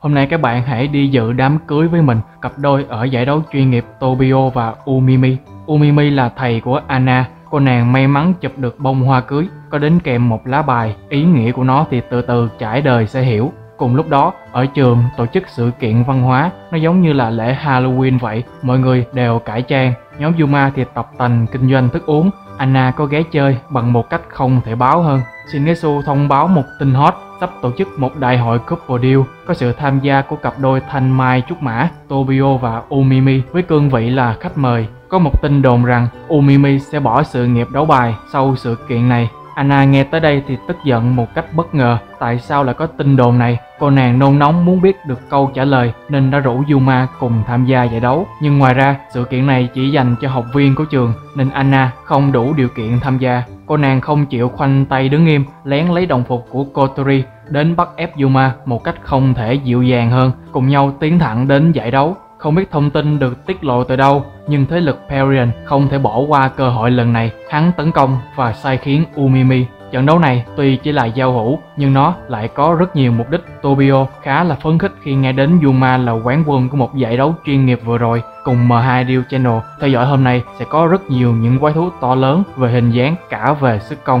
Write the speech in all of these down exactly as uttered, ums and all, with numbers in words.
Hôm nay các bạn hãy đi dự đám cưới với mình, cặp đôi ở giải đấu chuyên nghiệp Tobio và Umimi. Umimi là thầy của Anna, cô nàng may mắn chụp được bông hoa cưới, có đến kèm một lá bài, ý nghĩa của nó thì từ từ trải đời sẽ hiểu. Cùng lúc đó, ở trường tổ chức sự kiện văn hóa, nó giống như là lễ Halloween vậy, mọi người đều cải trang. Nhóm Yuma thì tập tành kinh doanh thức uống, Anna có ghé chơi bằng một cách không thể báo hơn. Shingetsu thông báo một tin hot, sắp tổ chức một đại hội couple deal, có sự tham gia của cặp đôi Thanh Mai Trúc Mã, Tobio và Umimi với cương vị là khách mời. Có một tin đồn rằng Umimi sẽ bỏ sự nghiệp đấu bài sau sự kiện này. Anna nghe tới đây thì tức giận một cách bất ngờ. Tại sao lại có tin đồn này? Cô nàng nôn nóng muốn biết được câu trả lời nên đã rủ Yuma cùng tham gia giải đấu. Nhưng ngoài ra, sự kiện này chỉ dành cho học viên của trường nên Anna không đủ điều kiện tham gia. Cô nàng không chịu khoanh tay đứng im, lén lấy đồng phục của Kotori đến bắt ép Yuma một cách không thể dịu dàng hơn, cùng nhau tiến thẳng đến giải đấu. Không biết thông tin được tiết lộ từ đâu, nhưng thế lực Perion không thể bỏ qua cơ hội lần này. Hắn tấn công và sai khiến Umimi. Trận đấu này tuy chỉ là giao hữu, nhưng nó lại có rất nhiều mục đích. Tobio khá là phấn khích khi nghe đến Yuma là quán quân của một giải đấu chuyên nghiệp vừa rồi. Cùng em hai Deal Channel theo dõi hôm nay sẽ có rất nhiều những quái thú to lớn về hình dáng cả về sức công.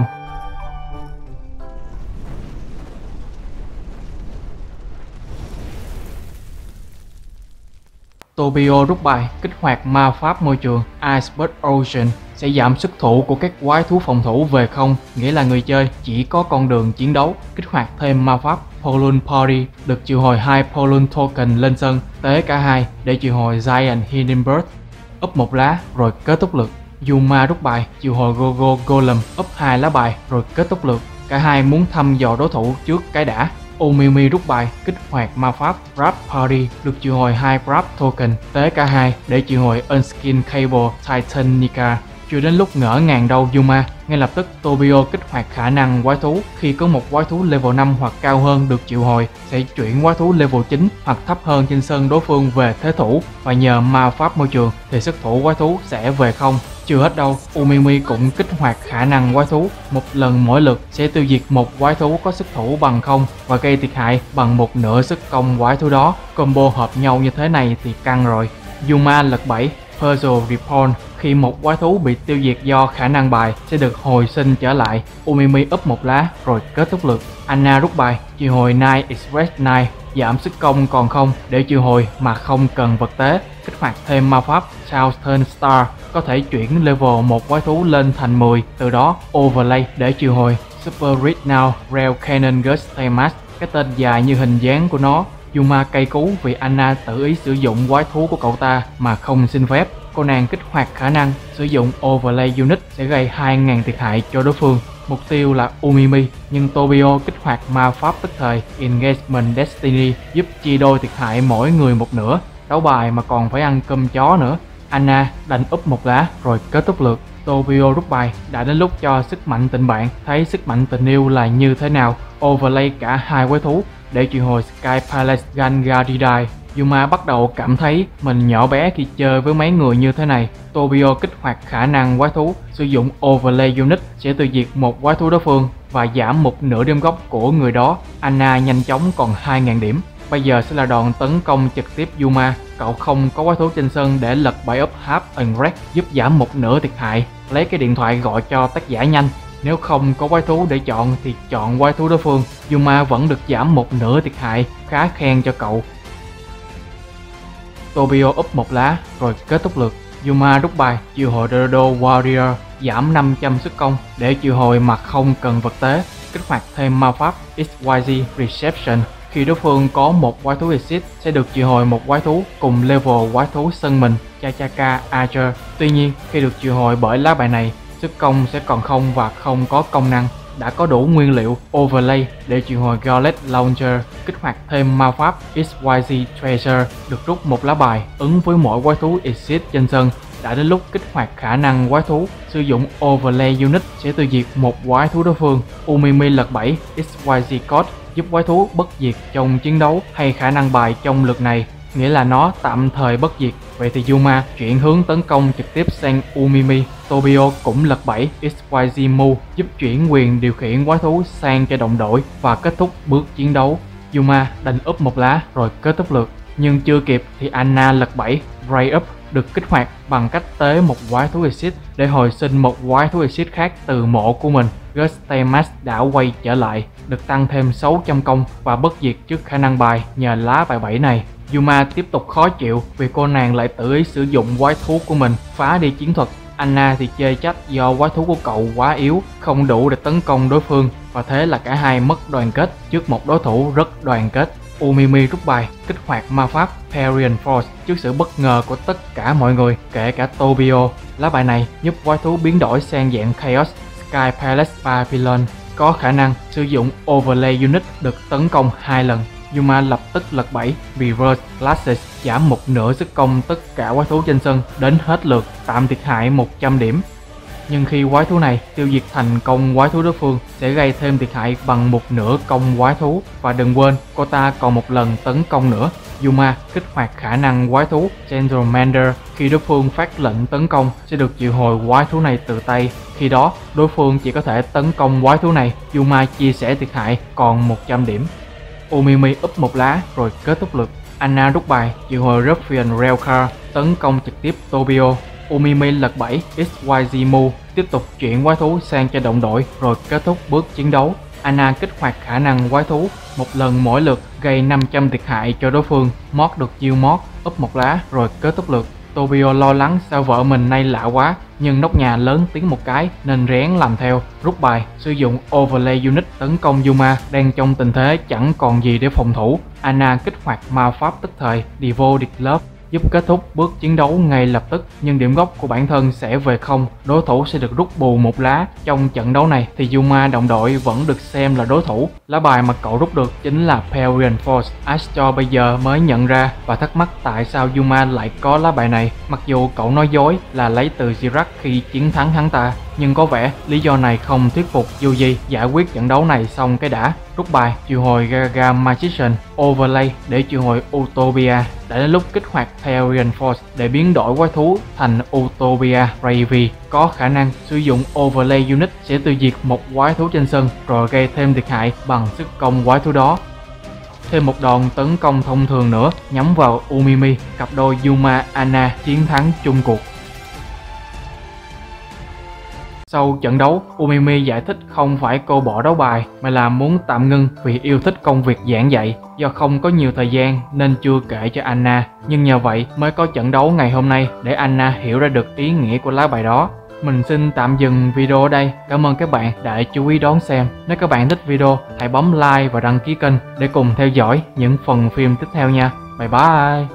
Tobio rút bài kích hoạt ma pháp môi trường Iceberg Ocean sẽ giảm sức thủ của các quái thú phòng thủ về không, nghĩa là người chơi chỉ có con đường chiến đấu. Kích hoạt thêm ma pháp Pollunt Party được triệu hồi hai Pollunt Token lên sân, tế cả hai để triệu hồi Giant Hindenburg, úp một lá rồi kết thúc lượt. Yuma rút bài triệu hồi Gogo Golem, úp hai lá bài rồi kết thúc lượt. Cả hai muốn thăm dò đối thủ trước cái đã. Umimi rút bài kích hoạt ma pháp Wrap Party được triệu hồi hai Wrap Token, tế cả hai để triệu hồi Unskin Cable Titanica. Chưa đến lúc ngỡ ngàng đâu Yuma, ngay lập tức Tobio kích hoạt khả năng quái thú. Khi có một quái thú level năm hoặc cao hơn được triệu hồi, sẽ chuyển quái thú level chín hoặc thấp hơn trên sân đối phương về thế thủ, và nhờ ma pháp môi trường thì sức thủ quái thú sẽ về không. Chưa hết đâu, Umimi cũng kích hoạt khả năng quái thú. Một lần mỗi lượt sẽ tiêu diệt một quái thú có sức thủ bằng không và gây thiệt hại bằng một nửa sức công quái thú đó. Combo hợp nhau như thế này thì căng rồi. Yuma lật bảy Puzzle Repawn. Khi một quái thú bị tiêu diệt do khả năng bài sẽ được hồi sinh trở lại. Umimi úp một lá rồi kết thúc lượt. Anna rút bài triệu hồi Night Express Knife, giảm sức công còn không để triệu hồi mà không cần vật tế. Kích hoạt thêm ma pháp Southern Star, có thể chuyển level một quái thú lên thành mười, từ đó overlay để triệu hồi Super Read Now Rail Cannon Gustamas. Cái tên dài như hình dáng của nó. Yuma cay cú vì Anna tự ý sử dụng quái thú của cậu ta mà không xin phép. Cô nàng kích hoạt khả năng sử dụng overlay unit sẽ gây hai nghìn thiệt hại cho đối phương. Mục tiêu là Umimi, nhưng Tobio kích hoạt ma pháp tức thời Engagement Destiny giúp chia đôi thiệt hại mỗi người một nửa. Đấu bài mà còn phải ăn cơm chó nữa. Anna đành úp một lá rồi kết thúc lượt. Tobio rút bài, đã đến lúc cho sức mạnh tình bạn thấy sức mạnh tình yêu là như thế nào. Overlay cả hai quái thú để triệu hồi Sky Palace Gangaridai. Yuma bắt đầu cảm thấy mình nhỏ bé khi chơi với mấy người như thế này. Tobio kích hoạt khả năng quái thú, sử dụng overlay unit sẽ tiêu diệt một quái thú đối phương và giảm một nửa điểm gốc của người đó. Anna nhanh chóng còn hai nghìn điểm. Bây giờ sẽ là đòn tấn công trực tiếp Yuma. Cậu không có quái thú trên sân để lật bài up Half Unwreck giúp giảm một nửa thiệt hại. Lấy cái điện thoại gọi cho tác giả nhanh. Nếu không có quái thú để chọn thì chọn quái thú đối phương. Yuma vẫn được giảm một nửa thiệt hại, khá khen cho cậu. Tobio úp một lá rồi kết thúc lượt. Yuma rút bài triệu hồi Dodo Warrior, giảm năm trăm sức công để triệu hồi mà không cần vật tế. Kích hoạt thêm ma pháp ích y giê Reception. Khi đối phương có một quái thú exit sẽ được triệu hồi một quái thú cùng level quái thú sân mình, Chachaka Archer. Tuy nhiên, khi được triệu hồi bởi lá bài này, sức công sẽ còn không và không có công năng. Đã có đủ nguyên liệu overlay để triệu hồi Gauntlet Launcher. Kích hoạt thêm ma pháp ích y giê Treasure, được rút một lá bài ứng với mỗi quái thú exit trên sân. Đã đến lúc kích hoạt khả năng quái thú, sử dụng overlay unit sẽ tiêu diệt một quái thú đối phương. Umimi lật bảy ích y giê Code giúp quái thú bất diệt trong chiến đấu hay khả năng bài trong lượt này, nghĩa là nó tạm thời bất diệt. Vậy thì Yuma chuyển hướng tấn công trực tiếp sang Umimi. Tobio cũng lật bảy ích y giê Move giúp chuyển quyền điều khiển quái thú sang cho đồng đội và kết thúc bước chiến đấu. Yuma đành úp một lá rồi kết thúc lượt. Nhưng chưa kịp thì Anna lật bẫy Ray Up được kích hoạt bằng cách tế một quái thú exit để hồi sinh một quái thú exit khác từ mộ của mình. Gustamas đã quay trở lại, được tăng thêm sáu trăm công và bất diệt trước khả năng bài nhờ lá bài bẫy này. Yuma tiếp tục khó chịu vì cô nàng lại tự ý sử dụng quái thú của mình phá đi chiến thuật. Anna thì chê trách do quái thú của cậu quá yếu, không đủ để tấn công đối phương, và thế là cả hai mất đoàn kết trước một đối thủ rất đoàn kết. Umimi rút bài kích hoạt ma pháp Parian Force trước sự bất ngờ của tất cả mọi người, kể cả Tobio. Lá bài này giúp quái thú biến đổi sang dạng Chaos Sky Palace Babylon, có khả năng sử dụng Overlay Unit được tấn công hai lần. Yuma lập tức lật bẫy Reverse Classes, giảm một nửa sức công tất cả quái thú trên sân đến hết lượt, tạm thiệt hại một trăm điểm. Nhưng khi quái thú này tiêu diệt thành công quái thú đối phương sẽ gây thêm thiệt hại bằng một nửa công quái thú, và đừng quên cô ta còn một lần tấn công nữa. Yuma kích hoạt khả năng quái thú Gentlemander, khi đối phương phát lệnh tấn công sẽ được triệu hồi quái thú này từ tay, khi đó đối phương chỉ có thể tấn công quái thú này. Yuma chia sẻ thiệt hại còn một trăm điểm. Umimi úp một lá rồi kết thúc lượt. Anna rút bài triệu hồi Ruffian Railcar tấn công trực tiếp Tobio. Umimi lật bẫy ích y giê Mu tiếp tục chuyển quái thú sang cho đồng đội rồi kết thúc bước chiến đấu. Anna kích hoạt khả năng quái thú một lần mỗi lượt, gây năm trăm thiệt hại cho đối phương. Mod được chiêu mod úp một lá rồi kết thúc lượt. Tobio lo lắng sao vợ mình nay lạ quá, nhưng nóc nhà lớn tiếng một cái nên rén làm theo, rút bài sử dụng Overlay Unit tấn công Yuma đang trong tình thế chẳng còn gì để phòng thủ. Anna kích hoạt ma pháp tức thời Devoted Love giúp kết thúc bước chiến đấu ngay lập tức, nhưng điểm gốc của bản thân sẽ về không, đối thủ sẽ được rút bù một lá. Trong trận đấu này thì Yuma đồng đội vẫn được xem là đối thủ. Lá bài mà cậu rút được chính là Parian Force. Astor bây giờ mới nhận ra và thắc mắc tại sao Yuma lại có lá bài này, mặc dù cậu nói dối là lấy từ Zirac khi chiến thắng hắn ta, nhưng có vẻ lý do này không thuyết phục. Dù gì giải quyết trận đấu này xong cái đã. Rút bài triệu hồi Gaga Magician Overlay để triệu hồi Utopia. Đã đến lúc kích hoạt Parian Force để biến đổi quái thú thành Utopia Ravy, có khả năng sử dụng Overlay Unit sẽ tiêu diệt một quái thú trên sân rồi gây thêm thiệt hại bằng sức công quái thú đó. Thêm một đòn tấn công thông thường nữa nhắm vào Umimi, cặp đôi Yuma Anna chiến thắng chung cuộc. Sau trận đấu, Umimi giải thích không phải cô bỏ đấu bài mà là muốn tạm ngưng vì yêu thích công việc giảng dạy. Do không có nhiều thời gian nên chưa kể cho Anna, nhưng nhờ vậy mới có trận đấu ngày hôm nay để Anna hiểu ra được ý nghĩa của lá bài đó. Mình xin tạm dừng video ở đây. Cảm ơn các bạn đã chú ý đón xem. Nếu các bạn thích video, hãy bấm like và đăng ký kênh để cùng theo dõi những phần phim tiếp theo nha. Bye bye!